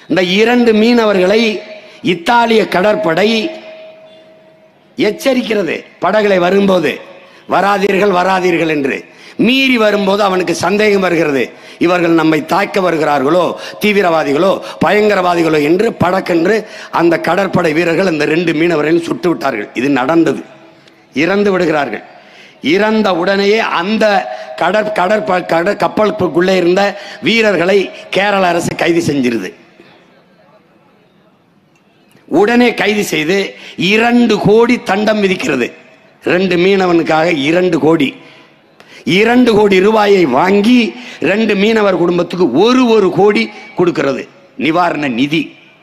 இந்த 2 மீனவர்களை இத்தாலிய கடற்படை எச்சரிக்கிறது. படகுகளை வரும்போது வராதீர்கள் வராதீர்கள் என்று. மீறி வரும்போது அவனுக்கு சந்தேகம் வருகிறது, இவர்கள் நம்மை தாக்க வருகிறார்களோ, தீவிரவாதிகளோ, பயங்கரவாதிகளோ என்று படக்கென்று அந்த கடற்படை வீரர்கள் அந்த 2 மீனவர்களையும் சுட்டு விட்டார்கள். இது நடந்தது. இறந்து விடுகிறார்கள். இறந்த உடனேயே அந்த கப்பலுக்குள்ளே இருந்த வீரர்களை கேரள அரசு கைது செஞ்சிருது. உடனே கைது செய்து 2 கோடி தண்டம் விதிக்கிறது. 2 மீனவனுக்காக 2 கோடி 2 கோடி ரூபாயை வாங்கி 2 மீனவர் குடும்பத்துக்கு 1 கோடி கொடுக்கிறது நிவாரண நிதி.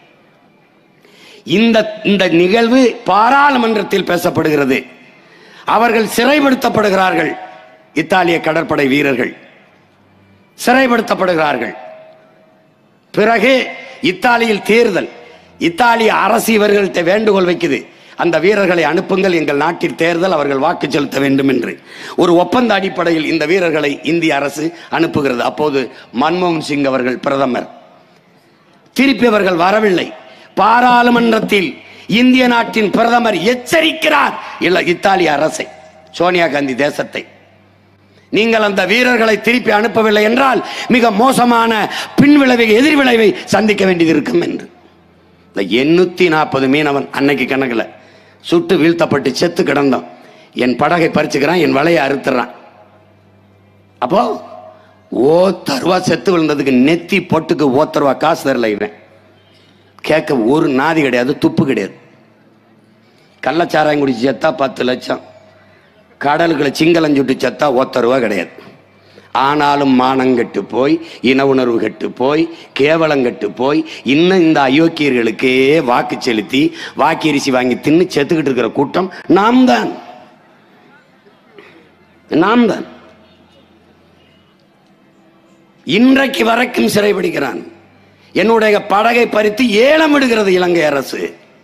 இந்த நிகழ்வு பாராளுமன்றத்தில் பேசப்படுகிறது. அவர்கள் சிறைப்படுத்தப்படுகிறார்கள். இத்தாலிய கடற்படை வீரர்கள் சிறைப்படுத்தப்படுகிறார்கள். பிறகு இத்தாலியில் தேர்தல். இத்தாலிய அரசு இவர்கள்ட்ட வேண்டுகோள் வைக்குது, அந்த வீரர்களை அனுப்புங்கள், எங்கள் நாட்டில் தேர்தல், அவர்கள் வாக்கு செலுத்த வேண்டும் என்று. ஒரு ஒப்பந்த அடிப்படையில் இந்த வீரர்களை இந்திய அரசு அனுப்புகிறது. அப்போது மன்மோகன் சிங் அவர்கள் பிரதமர். திருப்பி அவர்கள் வரவில்லை. பாராளுமன்றத்தில் இந்திய நாட்டின் பிரதமர் எச்சரிக்கிறார் இத்தாலிய அரசை, சோனியா காந்தி தேசத்தை, நீங்கள் அந்த வீரர்களை திருப்பி அனுப்பவில்லை என்றால் மிக மோசமான பின்விளைவை, எதிர்விளைவை சந்திக்க வேண்டியது இருக்கும் என்று. 840 மீனவன் அன்னைக்கு கணக்கில் சுட்டு வீழ்த்தப்பட்டு செத்து கிடந்தோம். என் படகை பறிச்சுக்கிறான், என் வலையை அறுத்துறான். அப்போ ஓத்தருவா செத்து விழுந்ததுக்கு நெத்தி பொட்டுக்கு ஓத்தருவா காசு தரல. இவன் கேட்க ஒரு நாதி கிடையாது, துப்பு கிடையாது. கள்ளச்சாராயம் குடிச்சு செத்தா 10 லட்சம், கடலுக்குள்ள சிங்களஞ்சுட்டு செத்தா ஓத்தருவா கிடையாது. ஆனாலும் மானம் கெட்டு போய், இன உணர்வு கெட்டு போய், கேவலம் கெட்டு போய், இன்னும் இந்த அயோக்கியர்களுக்கே வாக்கு செலுத்தி வாக்கரிசி வாங்கி தின்னு செத்துக்கிட்டு இருக்கிற கூட்டம் நாம் தான். இன்றைக்கு வரைக்கும் சிறைபிடிக்கிறான். என்னுடைய படகை பறித்து ஏலம் விடுகிறது இலங்கை அரசு.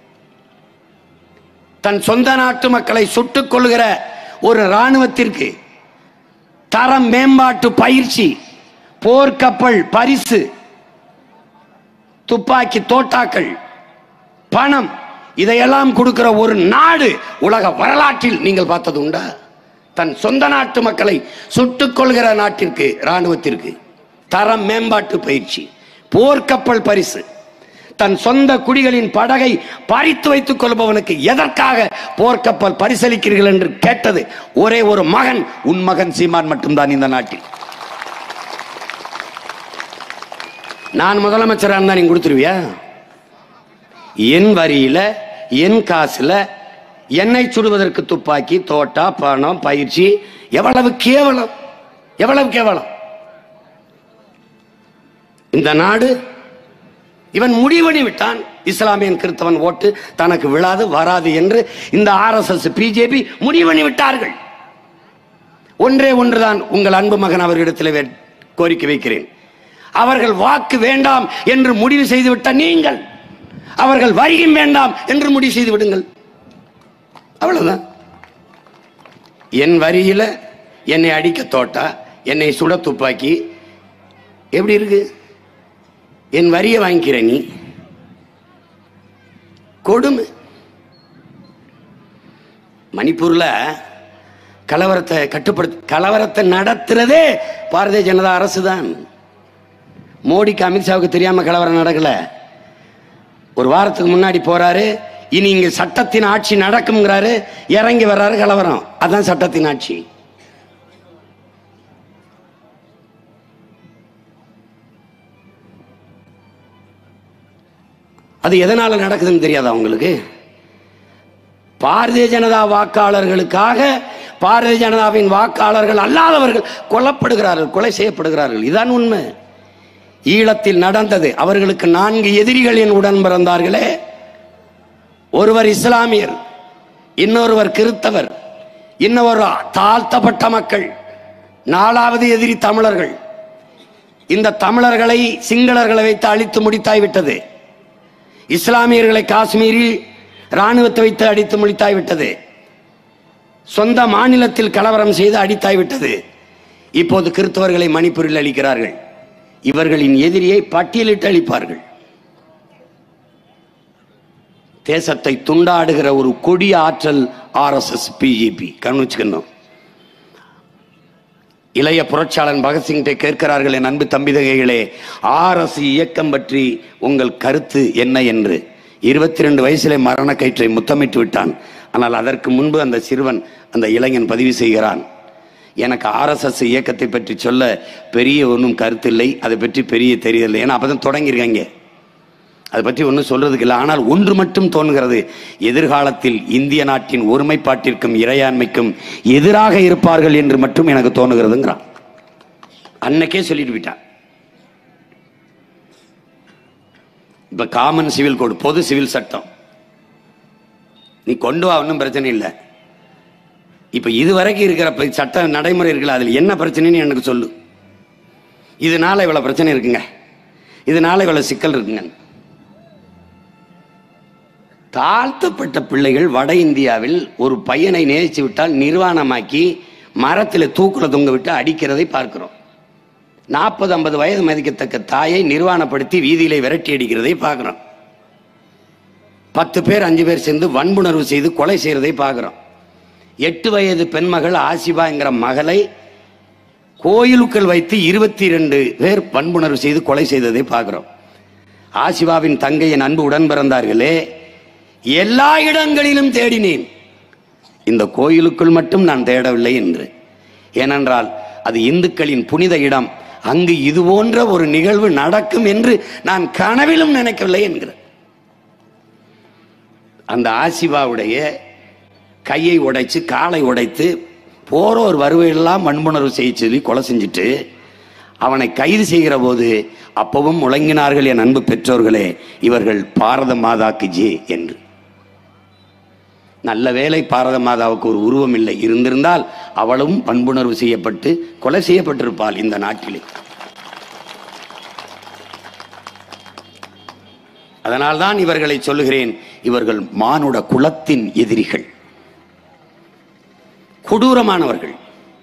தன் சொந்த நாட்டு மக்களை சுட்டுக் கொள்கிற ஒரு இராணுவத்திற்கு தரம் மேம்பாட்டு பயிற்சி, போர்க்கப்பல் பரிசு, துப்பாக்கி தோட்டாக்கள், பணம், இதையெல்லாம் கொடுக்கிற ஒரு நாடு உலக வரலாற்றில் நீங்கள் பார்த்தது உண்டா? தன் சொந்த நாட்டு மக்களை சுட்டுக் கொள்கிற நாட்டிற்கு, இராணுவத்திற்கு தரம் மேம்பாட்டு பயிற்சி, போர்க்கப்பல் பரிசு, தன் சொந்த குடிகளின் படகை பறித்து வைத்துக் கொள்பவனுக்கு எதற்காக போர்க்கப்பல் பரிசளிக்கிறீர்கள் என்று கேட்டது ஒரே ஒரு மகன், உன் மகன் சீமான் மட்டும்தான் இந்த நாட்டில். நான் முதலமைச்சராக இருந்தா நீங்க கொடுத்துருவியா? என் வரியில, என் காசுல என்னை சுடுவதற்கு துப்பாக்கி, தோட்டா, பணம், பயிற்சி, எவ்வளவு கேவலம், எவ்வளவு கேவலம் இந்த நாடு. இவன் முடிவணி விட்டான், இஸ்லாமியன் கிறிஸ்தவன் ஓட்டு தனக்கு விழாது வராது என்று இந்த RSS பிஜேபி முடிவணி விட்டார்கள். ஒன்றே ஒன்றுதான் உங்கள் அன்பு மகன் அவர்களிடத்தில் கோரிக்கை வைக்கிறேன். அவர்கள் வாக்கு வேண்டாம் என்று முடிவு செய்துவிட்ட நீங்கள், அவர்கள் வரியும் வேண்டாம் என்று முடிவு செய்து விடுங்கள். அவ்வளவுதான். என் வரியில என்னை அடிக்க தோட்டா, என்னை சுட துப்பாக்கி, எப்படி இருக்கு? என் வரியை வாங்கிக்கிற நீ, கொடுமை. மணிப்பூர்ல கலவரத்தை நடத்துறதே பாரதிய ஜனதா அரசு தான். மோடிக்கு, அமித்ஷாவுக்கு தெரியாம கலவரம் நடக்கல. ஒரு வாரத்துக்கு முன்னாடி போறாரு, இனி இங்க சட்டத்தின் ஆட்சி நடக்கும்ங்கிறாரு, இறங்கி வர்றாரு, கலவரம். அதான் சட்டத்தின் ஆட்சி. அது எதனால நடக்குதுன்னு தெரியாதா உங்களுக்கு? பாரதிய ஜனதா வாக்காளர்களுக்காக பாரதிய ஜனதாவின் வாக்காளர்கள் அல்லாதவர்கள் கொல்லப்படுகிறார்கள், கொலை செய்யப்படுகிறார்கள். இதுதான் உண்மை. ஈழத்தில் நடந்தது. அவர்களுக்கு 4 எதிரிகள் என் உடன் பிறந்தார்களே. ஒருவர் இஸ்லாமியர், இன்னொருவர் கிறிஸ்தவர், இன்னொரு தாழ்த்தப்பட்ட மக்கள், 4வது எதிரி தமிழர்கள். இந்த தமிழர்களை சிங்களர்களை வைத்து அழித்து முடித்தாய்விட்டது. இஸ்லாமியர்களை காஷ்மீரில் இராணுவத்தை வைத்து அடித்து முடித்தாய்விட்டது. சொந்த மாநிலத்தில் கலவரம் செய்து அடித்தாய்விட்டது. இப்போது கிறிஸ்தவர்களை மணிப்பூரில் அளிக்கிறார்கள். இவர்களின் எதிரியை பட்டியலிட்டு அளிப்பார்கள். தேசத்தை துண்டாடுகிற ஒரு கொடிய ஆற்றல் RSS பிஜேபி. கவனிச்சுக்கணும். இளைய புரட்சியாளன் பகத்சிங்கிட்ட கேட்கிறார்கள், என் அன்பு தம்பிதகைகளே, RS இயக்கம் பற்றி உங்கள் கருத்து என்ன என்று. 22 வயசிலே மரண கயிற்றை முத்தமிட்டு விட்டான். ஆனால் அதற்கு முன்பு அந்த சிறுவன், அந்த இளைஞன் பதிவு செய்கிறான், எனக்கு RSS இயக்கத்தை பற்றி சொல்ல பெரிய ஒன்றும் கருத்தில்லை, அதை பற்றி பெரிய தெரியவில்லை. ஏன்னா அப்பதான் தொடங்கியிருக்காங்க, அதை பற்றி ஒன்றும் சொல்றதுக்கு இல்லை. ஆனால் ஒன்று மட்டும் தோன்றுகிறது, எதிர்காலத்தில் இந்திய நாட்டின் ஒருமைப்பாட்டிற்கும் இறையாண்மைக்கும் எதிராக இருப்பார்கள் என்று மட்டும் எனக்கு தோணுகிறதுங்கிறான். அன்னைக்கே சொல்லிட்டு விட்டான். இப்ப காமன் சிவில் கோடு, பொது சிவில் சட்டம் நீ கொண்டு வா, ஒன்றும் பிரச்சனை இல்லை. இப்ப இதுவரைக்கும் இருக்கிற சட்ட நடைமுறை இருக்குல்ல, அதுல என்ன பிரச்சனைன்னு எனக்கு சொல்லு. இதனால இவ்வளவு பிரச்சனை இருக்குங்க, இதனால இவ்வளவு சிக்கல் இருக்குங்க. தாழ்த்தப்பட்ட பிள்ளைகள் வட இந்தியாவில் ஒரு பையனை நேசித்து விட்டால் நிர்வாணமாக்கி மரத்தில் தூக்குல தொங்க விட்டு அடிக்கிறதை பார்க்கிறோம். 40-50 வயது மதிக்கத்தக்க தாயை நிர்வாணப்படுத்தி வீதியிலே விரட்டி அடிக்கிறதை பார்க்கிறோம். 10 பேர் 5 பேர் சேர்ந்து வன்புணர்வு செய்து கொலை செய்யறதை பார்க்கிறோம். 8 வயது பெண்மகள் ஆசிபா என்கிற மகளை கோயிலுக்குள் வைத்து 22 பேர் வன்புணர்வு செய்து கொலை செய்ததை பார்க்கிறோம். ஆசிபாவின் தங்கை, என் அன்பு உடன் பிறந்தார்களே, எல்லா இடங்களிலும் தேடினேன், இந்த கோயிலுக்குள் மட்டும் நான் தேடவில்லை என்று. ஏனென்றால் அது இந்துக்களின் புனித இடம், அங்கு இது போன்ற ஒரு நிகழ்வு நடக்கும் என்று நான் கனவிலும் நினைக்கவில்லை என்கிற. அந்த ஆசிபாவுடைய கையை உடைச்சு காலை உடைத்து போறோர் வருவையெல்லாம் வன்புணர்வு செய்ய சொல்லி கொலை செஞ்சுட்டு அவனை கைது செய்கிற போது அப்பவும் முழங்கினார்கள், என் அன்பு பெற்றோர்களே, இவர்கள் பாரத மாதாக்கு ஜே என்று. நல்ல வேளை பாரத மாதாவுக்கு ஒரு உருவம் இல்லை, இருந்திருந்தால் அவளும் வன்புணர்வு செய்யப்பட்டு கொலை செய்யப்பட்டிருப்பாள் இந்த நாட்டிலே. அதனால்தான் இவர்களை சொல்லுகிறேன், இவர்கள் மானுட குலத்தின் எதிரிகள், கொடூரமானவர்கள்.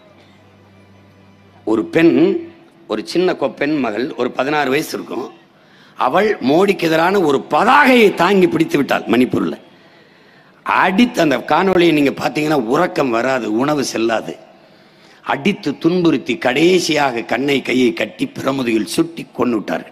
ஒரு பெண், ஒரு சின்ன பெண் மகள், ஒரு 16 வயசு இருக்கும், அவள் மோடிக்கு எதிரான ஒரு பதாகையை தாங்கி பிடித்து விட்டாள் மணிப்பூர்ல. அடித்து, அந்த காணொலியை நீங்க பார்த்தீங்கன்னா உறக்கம் வராது, உணவு செல்லாது. அடித்து துன்புறுத்தி கடைசியாக கண்ணை கையை கட்டி பிரமுதியில் சுட்டி கொண்டு விட்டார்கள்.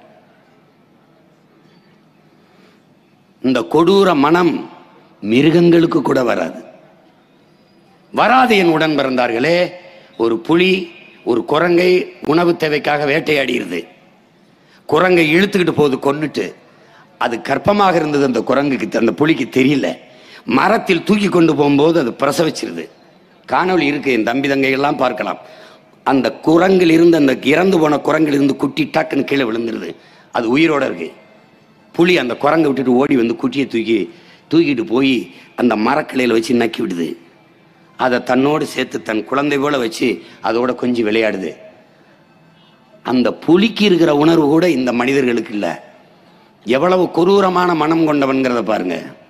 இந்த கொடூர மனம் மிருகங்களுக்கு கூட வராது, வராது. என் உடன் பிறந்தார்களே, ஒரு புலி ஒரு குரங்கை உணவு தேவைக்காக வேட்டையாடிடுது. குரங்கை இழுத்துக்கிட்டு போகுது கொன்னுட்டு. அது கர்ப்பமாக இருந்தது அந்த குரங்குக்கு, அந்த புலிக்கு தெரியல. மரத்தில் தூக்கி கொண்டு போகும்போது அது பிரசவிச்சிருது. காணொளி இருக்கு, என் தம்பி தங்கைகள்லாம் பார்க்கலாம். அந்த குரங்கில் இருந்து, அந்த இறந்து போன குரங்கில் இருந்து குட்டி டக்குன்னு கீழே விழுந்துருது. அது உயிரோட இருக்கு. புலி அந்த குரங்கை விட்டுட்டு ஓடி வந்து குட்டியை தூக்கிட்டு போய் அந்த மரக்கிளையில் வச்சு நக்கி விடுது. அதை தன்னோடு சேர்த்து தன் குழந்தை போல வச்சு அதோட கொஞ்சம் விளையாடுது. அந்த புலிக்கு இருக்கிற உணர்வு கூட இந்த மனிதர்களுக்கு இல்லை. எவ்வளவு கொடூரமான மனம் கொண்டவன்கிறத பாருங்க.